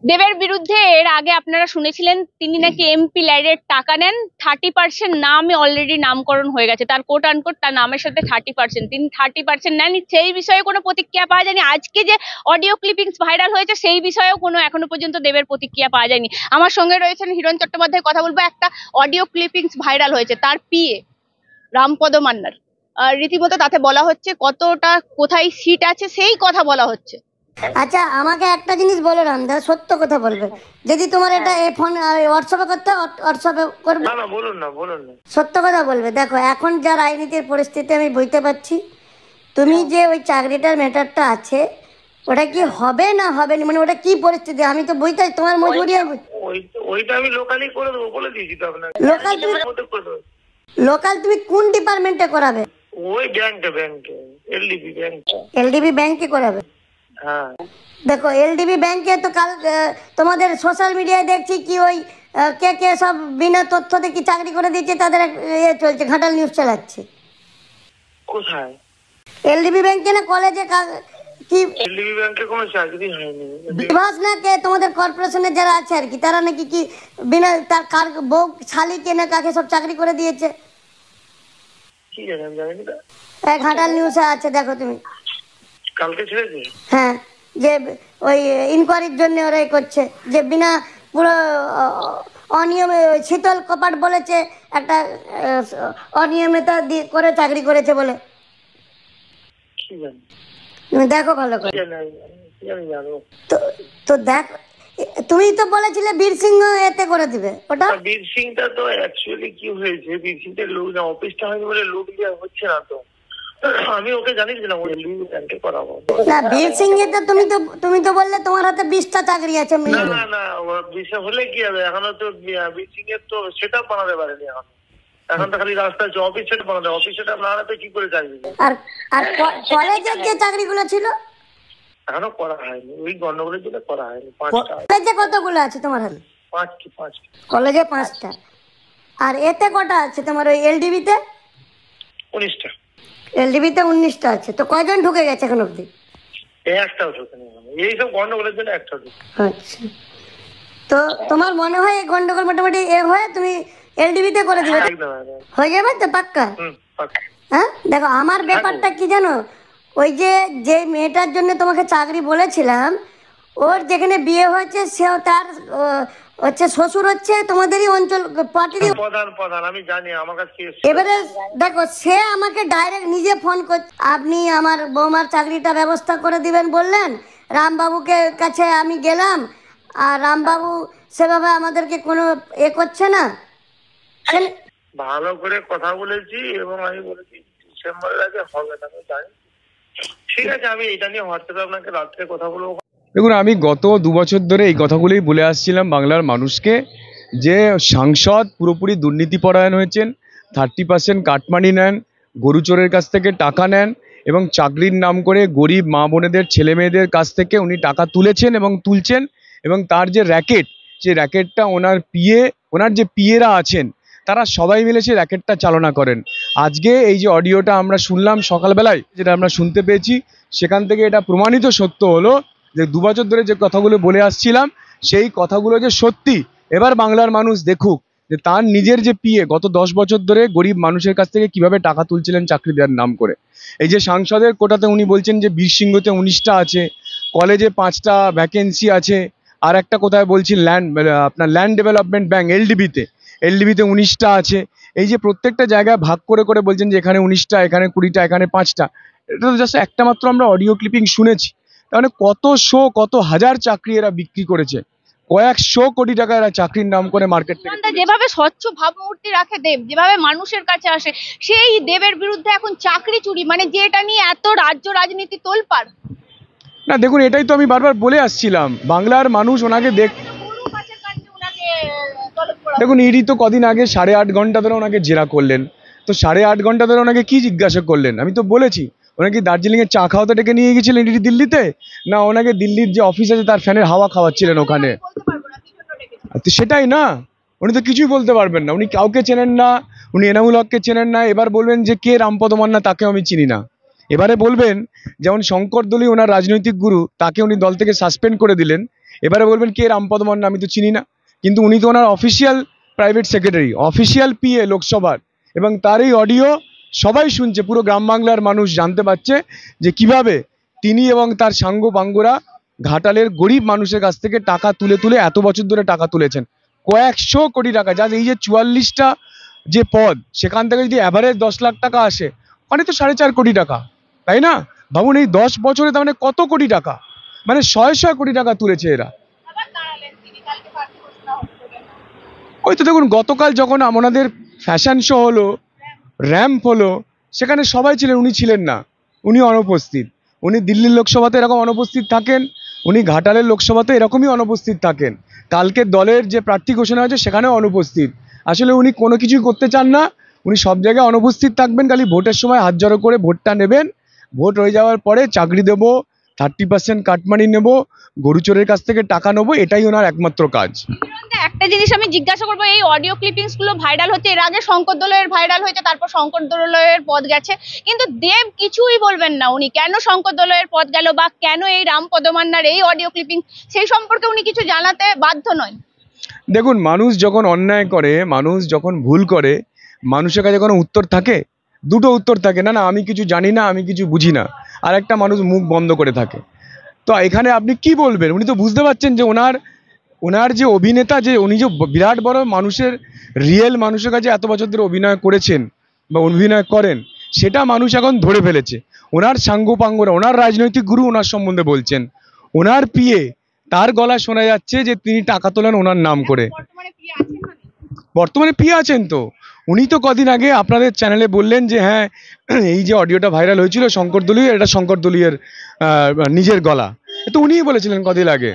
দেবের বিরুদ্ধে এর আগে আপনারা শুনেছিলেন তিনি নাকি এমপি ল্যাডের টাকা নেন। 30% নামে অলরেডি নামকরণ হয়ে গেছে, তার কোট আনকোট তার নামের সাথে 30%, তিনি 30% নেন। সেই বিষয়ে কোনো প্রতিক্রিয়া পাওয়া যায়নি। আজকে যে অডিও ক্লিপিংস ভাইরাল হয়েছে সেই বিষয়েও কোনো এখনো পর্যন্ত দেবের প্রতিক্রিয়া পাওয়া যায়নি। আমার সঙ্গে রয়েছেন হিরণ চট্টোপাধ্যায়, কথা বলবো। একটা অডিও ক্লিপিংস ভাইরাল হয়েছে, তার পিএ রামপদ মান্নার, রীতিমতো তাতে বলা হচ্ছে কতটা কোথায় সিট আছে সেই কথা বলা হচ্ছে। আচ্ছা, আমাকে একটা জিনিস বলো রামদা, সত্য কথা বলবে। যদি তোমার এটা ফোন হোয়াটসঅ্যাপে করতে হোয়াটসঅ্যাপে করবে না, বলুন না। সত্য কথা বলবে। দেখো, এখন যা রাজনীতির পরিস্থিতি আমি বুঝতে পারছি, তুমি যে ওই চাকরিটার ম্যাটারটা আছে ওটা কি হবে না হবে না, মানে ওটা কি পরিস্থিতি আমি তো বুঝতে, তোমার মজবুরি। ওইটা আমি লোকালি করে দেবো, বলে দিয়েছি তো আপনাকে। লোকাল তুমি কোন ডিপার্টমেন্টে করাবে? ওই ব্যাংকে এলডিবি ব্যাংকে করাবে? হ্যাঁ। দেখো, এলডিবি ব্যাংকে তো কাল তোমাদের সোশ্যাল মিডিয়ায় দেখছি কি ওই কে সব বিনা তথ্য দেখি চাকরি করে দিয়েছে, তাদের চলছে, ঘাটাল নিউজ চালাচ্ছে। কোথায়? এলডিবি ব্যাংকে না কলেজে কি? এলডিবি ব্যাংকে কোনো চাকরি হয়নি। বিভাস না কে তোমাদের কর্পোরেশনে যারা আছে আর কি, তারা নাকি কি বিনা তার কার বউ শালিকে না কাকে সব চাকরি করে দিয়েছে। কি জানেন? জানেন না? ঘাটাল নিউজে আছে, দেখো তুমি। কালকে ছেড়েছে? হ্যাঁ, যে ওই ইনকোয়ারির জন্য ওরাই করছে, যে বিনা পুরো অনিয়মে শীতল কপাট বলেছে একটা অনিয়মিতা দিয়ে করে চাকরি করেছে বলে। কি জানি? তুমি দেখো ভালো করে। তো দেখ, তুমি তো বলেছিলে বীর সিংহ এতে করে দিবে। ওটা বীর সিংটা তো অ্যাকচুয়ালি কি হয়েছে, বীর সিংটা লোক না, অফিসটা হয়নি বলে লোক দেওয়া হচ্ছে না। তো আমি ওকে জানিয়েছিলাম ওই এলডিবি ব্যাংকে করাবো না। বীর সিং এতে তুমি তো বললে তোমার হাতে 20টা চাকরি আছে। না, বিষয় হলে কি হবে, এখনো তো বীর সিং এর তো সেটা বানাতে পারেনি। এখন তো খালি রাস্তায় অফিস সেটা বানাতে, অফিস সেটা বানাতে কি করে চাকরি। আর কলেজের যে চাকরিগুলো ছিল এখনো করা হয়নি, ওই গন্ডগোলের জন্য করা হয়নি। কলেজে কতগুলো আছে তোমার হাতে? 5টা। কলেজে 5টা। আর এতে কটা আছে তোমার ওই এলডিবিতে? 19টা। এলডিবিতে 19টা আছে। তো কয়জন ঢুকে গেছে এখন অব্দি? একটাও ঢুকেনি, এইসব গন্ডগোলের জন্য একটাও ঢুকে। আচ্ছা, তো তোমার মনে হয় এই গন্ডগোল মোটামুটি হয়ে তুমি এলডিবিতে করে দিবে? হয়ে যাবে তো পাক্কা? হ্যাঁ, দেখো আমার ব্যাপারটা কি জানো, ওই যে মেয়েটার জন্য তোমাকে চাকরি বলেছিলাম, ওর যেখানে বিয়ে হয়েছে সেও তার হচ্ছে শ্বশুর হচ্ছে তোমাদেরই অঞ্চল পার্টির প্রধান। আমি জানি, আমার কাছে। এবারে দেখো, সে আমাকে ডাইরেক্ট নিজে ফোন করছে, আপনি আমার বৌমার চাকরিটা ব্যবস্থা করে দিবেন বললেন। রামবাবুকে কাছে আমি গেলাম, আর রামবাবু সেভাবে আমাদেরকে কোনো করছে না। ভালো করে কথা বলেছি এবং আমি বলেছি ডিসেম্বরের আগে হবে না, আমি জানি। ঠিক আছে, আমি এটা নিয়ে হোয়াটসঅ্যাপে আপনাকে রাত্রে কথা বলবো। দেখুন, আমি গত 2 বছর ধরে এই কথাগুলোই বলে আসছিলাম বাংলার মানুষকে, যে সাংসদ পুরোপুরি দুর্নীতি পরায়ণ হয়েছেন, 30% কাটমানি নেন, গরু চোরের কাছ থেকে টাকা নেন এবং চাকরির নাম করে গরিব মা বোনেদের ছেলে মেয়েদের কাছ থেকে উনি টাকা তুলেছেন এবং তুলছেন। এবং তার যে র্যাকেট, সেই র্যাকেটটা ওনার যে পিএরা আছেন তারা সবাই মিলে সেই র্যাকেটটা চালনা করেন। আজকে এই যে অডিওটা আমরা শুনলাম সকালবেলায়, যেটা আমরা শুনতে পেয়েছি, সেখান থেকে এটা প্রমাণিত সত্য হলো যে 2 বছর ধরে যে কথাগুলো বলে আসছিলাম সেই কথাগুলো যে সত্যি। এবার বাংলার মানুষ দেখুক যে তার নিজের যে পিএ গত 10 বছর ধরে গরিব মানুষের কাছ থেকে কিভাবে টাকা তুলছিলেন চাকরি দেওয়ার নাম করে। এই যে সাংসদের কোটাতে উনি বলছেন যে বীরসিংহতে 19টা আছে, কলেজে 5টা ভ্যাকেন্সি আছে, আর একটা কোথায় বলছেন আপনার ল্যান্ড ডেভেলপমেন্ট ব্যাংক এলডিবিতে 19টা আছে। এই যে প্রত্যেকটা জায়গায় ভাগ করে করে বলছেন যে এখানে 19টা, এখানে 20টা, এখানে 5টা। এটা তো জাস্ট একটা মাত্র আমরা অডিও ক্লিপিং শুনেছি। তাহলে কত হাজার চাকরি এরা বিক্রি করেছে, কয়েকশো কোটি টাকা এরা চাকরির নাম করে মার্কেট থেকে। যেভাবে স্বচ্ছ ভাবমূর্তি রাখে দেব, যেভাবে মানুষের কাছে আসে, সেই দেবের বিরুদ্ধে এখন চাকরি চুরি, মানে যেটা নিয়ে এত রাজ্য রাজনীতি তোলপাড়। না দেখুন, এটাই তো আমি বারবার বলে আসছিলাম, বাংলার মানুষ ওনাকে দেখুন, ইডি তো কদিন আগে 8.5 ঘন্টা ধরে ওনাকে জেরা করলেন। তো 8.5 ঘন্টা ধরে ওনাকে কি জিজ্ঞাসা করলেন? আমি তো বলেছি, ওনাকে দার্জিলিংয়ে চা খাওয়াতে ডেকে নিয়ে গেছিলেন ইডি দিল্লিতে, না ওনাকে দিল্লির যে অফিস আছে তার ফ্যানের হাওয়া খাওয়াচ্ছিলেন ওখানে? তো সেটাই না, উনি তো কিছুই বলতে পারবেন না। উনি কাউকে চেনেন না, উনি এনামুল হককে চেনেন না। এবার বলবেন যে কে রামপদ মান্না, তাকেও আমি চিনি না। এবারে বলবেন যেমন শঙ্কর দলই ওনার রাজনৈতিক গুরু, তাকে উনি দল থেকে সাসপেন্ড করে দিলেন। এবারে বলবেন কে রামপদ মান্না, আমি তো চিনি না, কিন্তু উনি তো ওনার official private secretary, official PA লোকসভার, এবং তার এই অডিও সবাই শুনছে, পুরো গ্রাম বাংলার মানুষ জানতে পারছে যে কিভাবে তিনি এবং তার সাঙ্গ পাঙ্গরা ঘাটালের গরিব মানুষের কাছ থেকে টাকা তুলে তুলে এত বছর ধরে টাকা তুলেছেন, কয়েকশো কোটি টাকা। যা এই যে 44টা যে পদ, সেখান থেকে যদি অ্যাভারেজ 10 লাখ টাকা আসে, মানে তো 4.5 কোটি টাকা, তাই না? ভাবুন এই 10 বছরে তার মানে কত কোটি টাকা, মানে 100 কোটি টাকা তুলেছে এরা। ওই তো দেখুন, গতকাল যখন আমাদের ফ্যাশন শো হলো, র্যাম্প হলো, সেখানে সবাই ছিলেন, উনি ছিলেন না, উনি অনুপস্থিত। উনি দিল্লির লোকসভাতে এরকম অনুপস্থিত থাকেন, উনি ঘাটালের লোকসভাতে এরকমই অনুপস্থিত থাকেন। কালকে দলের যে প্রার্থী ঘোষণা হয়েছে সেখানেও অনুপস্থিত। আসলে উনি কোনো কিছুই করতে চান না, উনি সব জায়গায় অনুপস্থিত থাকবেন, খালি ভোটের সময় হাত জড়ো করে ভোটটা নেবেন, ভোট হয়ে যাওয়ার পরে চাকরি দেবো, 30% কাটমানি নেব, গরুচোরের কাছ থেকে টাকা নেবো, এটাই ওনার একমাত্র কাজ। একটা জিনিস আমি জিজ্ঞাসা করবো, এই অডিও ক্লিপিংস গুলো ভাইরাল হচ্ছে, এর আগে শঙ্কর দোলাইয়ের ভাইরাল হয়েছে, তারপর শঙ্কর দোলাইয়ের পদ গেছে, কিন্তু দেব কিছুই বলবেন না। উনি কেন শঙ্কর দোলাইয়ের পদ গেল বা কেন এই রামপদ মান্নার এই অডিও ক্লিপিং, সেই সম্পর্কে উনি কিছু জানাতে বাধ্য নয়? দেখুন, মানুষ যখন অন্যায় করে, মানুষ যখন ভুল করে, মানুষের কাছে কোনো উত্তর থাকে? দুটো উত্তর থাকে, না না আমি কিছু জানি না, আমি কিছু বুঝি না, আর একটা মানুষ মুখ বন্ধ করে থাকে। তো এখানে আপনি কি বলবেন? উনি তো বুঝতে পারছেন যে ওনার যে অভিনেতা, যে উনি যে বিরাট বড় মানুষের, রিয়েল মানুষের কাছে এত বছর ধরে অভিনয় করেছেন বা অভিনয় করেন, সেটা মানুষ এখন ধরে ফেলেছে। ওনার সাঙ্গপাঙ্গরা, ওনার রাজনৈতিক গুরু ওনার সম্বন্ধে বলছেন, ওনার পিএ, তার গলা শোনা যাচ্ছে যে তিনি টাকা তোলেন ওনার নাম করে। বর্তমানে পিএ আছেন তো, উনি তো কদিন আগে আপনাদের চ্যানেলে বললেন যে হ্যাঁ, এই যে অডিওটা ভাইরাল হয়েছিল শঙ্কর দলীয়, এটা শঙ্কর দলীয়ের নিজের গলা, তো উনিই বলেছিলেন কদিন আগে।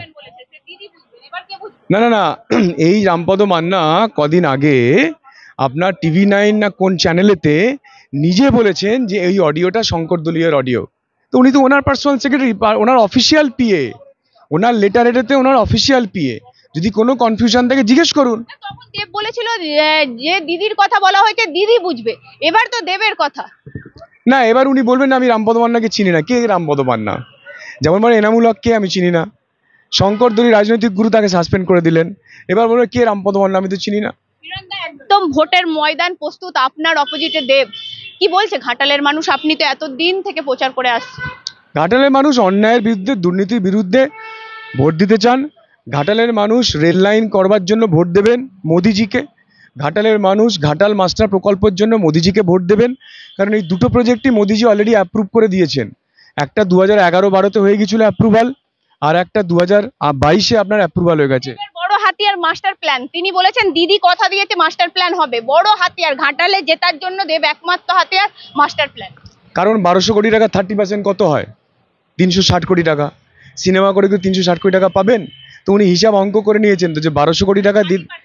না না না, এই রামপদ মান্না কদিন আগে আপনার TV9 না কোন চ্যানেলেতে নিজে বলেছেন যে এই অডিওটা শঙ্কর দলীয়ের অডিও। তো উনি তো ওনার পার্সোনাল সেক্রেটারি, ওনার অফিসিয়াল পিএ, ওনার লেটারেতে ওনার অফিসিয়াল পিএ। যদি কোনো কনফিউশন থাকে জিজ্ঞেস করুন। তখন দেব বলেছিল যে দিদির কথা বলা হয়েছে, দিদি বুঝবে, এবার তো দেবের কথা। না, এবার উনি বলবেন না আমি রামপদ মান্নাকে চিনি না। কে রামপদ মান্না? যেমন মানে এনামুল হককে আমি চিনি না, শঙ্কর দলীয় রাজনৈতিক গুরু, তাকে সাসপেন্ড করে দিলেন, এবার বলবে কে রামপদ মান্না, আমি তো চিনি না। একদম ভোটের ময়দান প্রস্তুত, আপনার অপোজিটে দেব, কি বলছে ঘাটালের মানুষ? আপনি তো এতদিন থেকে প্রচার করে আসছেন। ঘাটালের মানুষ অন্যায়ের বিরুদ্ধে, দুর্নীতির বিরুদ্ধে ভোট দিতে চান। ঘাটালের মানুষ রেল লাইন করবার জন্য ভোট দেবেন মোদিজিকে। ঘাটালের মানুষ ঘাটাল মাস্টার প্রকল্পের জন্য মোদিজিকে ভোট দেবেন, কারণ এই দুটো প্রজেক্টই মোদিজি অলরেডি অ্যাপ্রুভ করে দিয়েছেন। একটা 2011-12-তে হয়ে গিয়েছিল অ্যাপ্রুভাল, আর একটা 2022-এ আপনার অ্যাপ্রুভাল হয়ে গেছে। বড় হাতিয়ার মাস্টার প্ল্যান, তিনি বলেছেন দিদি কথা দিয়েছে মাস্টার প্ল্যান হবে, বড় হাতিয়ার ঘাটালে জেতার জন্য দেব একমাত্র হাতিয়ার মাস্টার প্ল্যান। কারণ 1200 কোটি টাকা 30% কত হয়? 360 কোটি টাকা। সিনেমা করে কি 360 কোটি টাকা পাবেন? তো উনি হিসাব অঙ্ক করে নিয়েছেন তো, যে 1200 কোটি টাকা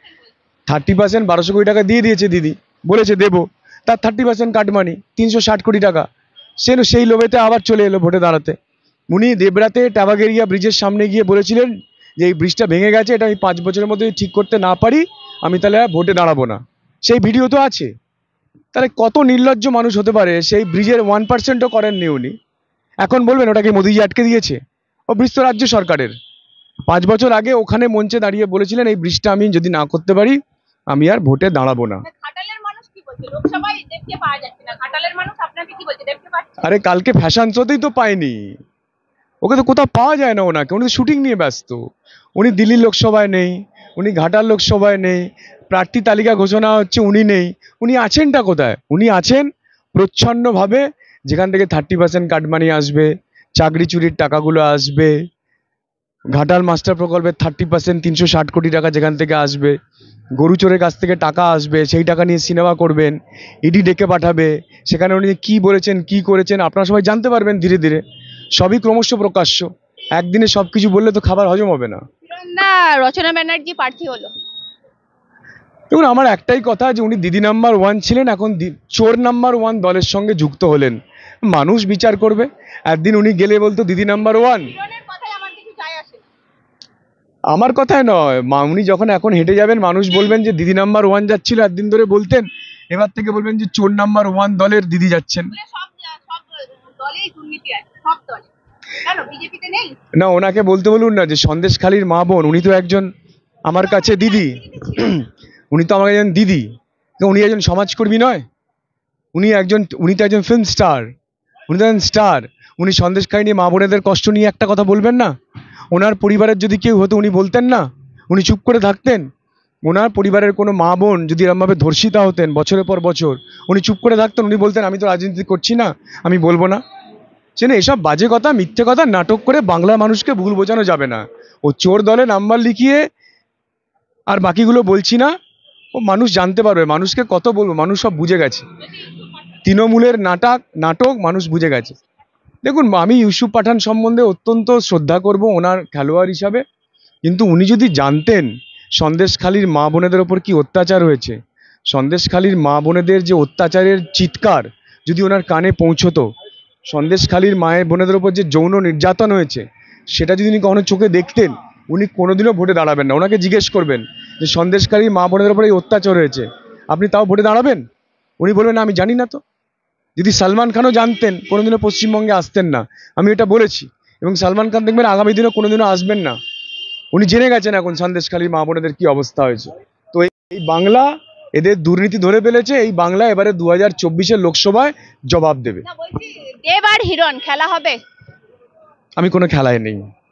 30% 1200 কোটি টাকা দিয়ে দিয়েছে দিদি, বলেছে দেবো, তার 30% কাটমানি 360 কোটি টাকা। সেই লোভেতে আবার চলে এলো ভোটে দাঁড়াতে। উনি দেবরাতে টাবাগেরিয়া ব্রিজের সামনে গিয়ে বলেছিলেন যে এই ব্রিজটা ভেঙে গেছে, এটা আমি 5 বছরের মধ্যে ঠিক করতে না পারি, আমি তাহলে ভোটে দাঁড়াবো না। সেই ভিডিও তো আছে। তাহলে কত নির্লজ্জ মানুষ হতে পারে? সেই ব্রিজের 1%ও করেননি উনি, এখন বলবেন ওটাকে মোদিজি আটকে দিয়েছে? ও ব্রিজ তো রাজ্য সরকারের। 5 বছর আগে ওখানে মঞ্চে দাঁড়িয়ে বলেছিলেন এই ব্রিজটা আমি যদি না করতে পারি আমি আর ভোটে দাঁড়াবো না। ঘাটালের মানুষ কি বলছে? লোকসভায় দেবকে পাওয়া যাচ্ছে না, ঘাটালের মানুষ আপনাকে কি বলছে? দেবকে পাচ্ছে? আরে কালকে ফ্যাশন শোতেই তো পাইনি, ওকে তো কোথাও পাওয়া যায় না ওনাকে, উনি তো শুটিং নিয়ে ব্যস্ত। উনি দিল্লি লোকসভায় নেই, উনি ঘাটাল লোকসভায় নেই, প্রার্থী তালিকা ঘোষণা হচ্ছে উনি নেই। উনি আছেনটা কোথায়? উনি আছেন প্রচ্ছন্নভাবে, যেখান থেকে 30% কাটমানি আসবে, চাকরি চুরির টাকাগুলো আসবে, ঘাটাল মাস্টার প্রকল্পের 30% 360 কোটি টাকা যেখান থেকে আসবে, গরুচোরের কাছ থেকে টাকা আসবে, সেই টাকা নিয়ে সিনেমা করবেন, ইডি ডেকে পাঠাবে, সেখানে উনি কি বলেছেন কি করেছেন আপনারা সবাই জানতে পারবেন ধীরে ধীরে, সবই ক্রমশ প্রকাশ্য। একদিনে সব কিছু বললে তো খাবার হজম হবে না। না, রচনা ব্যানার্জি প্রার্থী হলো। দেখুন, আমার একটাই কথা, যে উনি দিদি নাম্বার 1 ছিলেন, এখন চোর নাম্বার 1 দলের সঙ্গে যুক্ত হলেন, মানুষ বিচার করবে। একদিন উনি গেলে বলতো দিদি নাম্বার 1, আমার কথায় নয়, উনি যখন এখন হেঁটে যাবেন মানুষ বলবেন যে দিদি নাম্বার 1 যাচ্ছিল একদিন ধরে বলতেন, এবার থেকে বলবেন যে চোর নাম্বার 1 দলের দিদি যাচ্ছেন। কেন বিজেপিতে নেই? না, ওনাকে বলতে বলুন না যে সন্দেশখালীর মা বোন, উনি তো একজন আমার কাছে দিদি, উনি তো আমার একজন দিদি, তো উনি একজন সমাজকর্মী নয়? উনি তো একজন ফিল্ম স্টার, উনি তো একজন স্টার। উনি সন্দেশখালী নিয়ে মা বোনেদের কষ্ট নিয়ে একটা কথা বলবেন না? ওনার পরিবারের যদি কেউ হতো উনি বলতেন না? উনি চুপ করে থাকতেন? ওনার পরিবারের কোনো মা বোন যদি এরমভাবে ধর্ষিতা হতেন বছরের পর বছর, উনি চুপ করে থাকতেন? উনি বলতেন আমি তো রাজনীতি করছি না, আমি বলবো না? সে এসব বাজে কথা, মিথ্যে কথা, নাটক করে বাংলার মানুষকে ভুল বোঝানো যাবে না। ও চোর দলে নাম্বার লিখিয়ে আর বাকিগুলো বলছি না, ও মানুষ জানতে পারবে, মানুষকে কত বলবো, মানুষ সব বুঝে গেছে। তৃণমূলের নাটক মানুষ বুঝে গেছে। দেখুন, আমি ইউসুফ পাঠান সম্বন্ধে অত্যন্ত শ্রদ্ধা করব ওনার খেলোয়াড় হিসাবে, কিন্তু উনি যদি জানতেন সন্দেশখালীর মা বোনেদের ওপর কি অত্যাচার হয়েছে, সন্দেশখালীর মা বোনেদের যে অত্যাচারের চিৎকার যদি ওনার কানে পৌঁছতো, সন্দেশখালীর মায়ের বোনেদের ওপর যে যৌন নির্যাতন হয়েছে সেটা যদি উনি কখনো চোখে দেখতেন, উনি কোনোদিনও ভোটে দাঁড়াবেন না। ওনাকে জিজ্ঞেস করবেন যে সন্দেশখালীর মা বোনেদের ওপর এই অত্যাচার হয়েছে, আপনি তাও ভোটে দাঁড়াবেন? উনি বলবেন আমি জানি না তো। যদি সালমান খানও জানতেন কোনোদিনও পশ্চিমবঙ্গে আসতেন না, আমি এটা বলেছি। এবং সালমান খান দেখবেন আগামী দিনে কোনোদিনও আসবেন না। উনি জেনে গেছেন এখন সন্দেশখালীর মা বোনেদের কি অবস্থা হয়েছে। তো এই বাংলা এদের দুর্নীতি ধরে ফেলেছে, এই বাংলা এবারে 2024-এর লোকসভায় জবাব দেবে। না বলছি দেব আর হিরণ খেলা হবে? আমি কোনো খেলায় নেই।